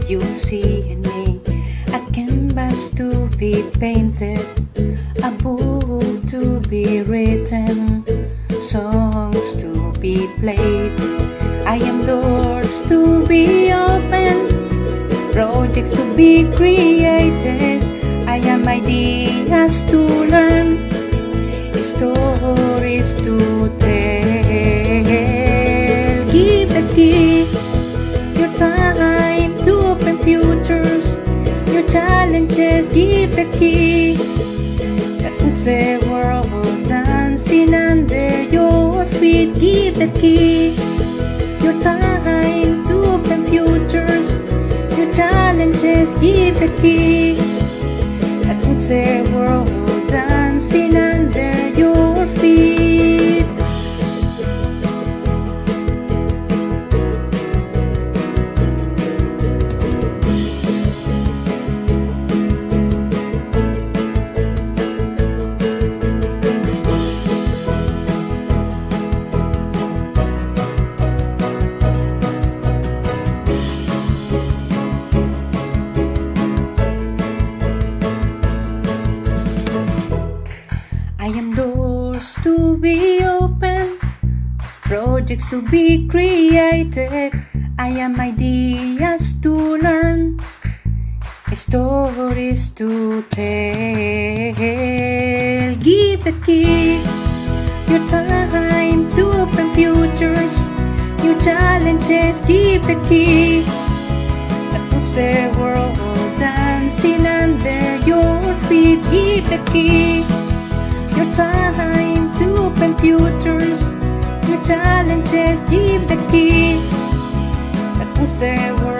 you see in me a canvas to be painted, a book to be written, songs to be played. I am doors to be opened, projects to be created. I am ideas to learn, stories to tell. Give the key, your time to open futures, your challenges. Give the key that puts the world dancing under your feet. Give the key, your time to open futures, your challenges. Give the key that puts the world dancing under your feet. I am doors to be open, projects to be created. I am ideas to learn, stories to tell. Give the key, your time to open futures, your challenges. Give the key that puts the world dancing under your feet. Give the key, your time to open futures, your challenges. Give the key that puts the world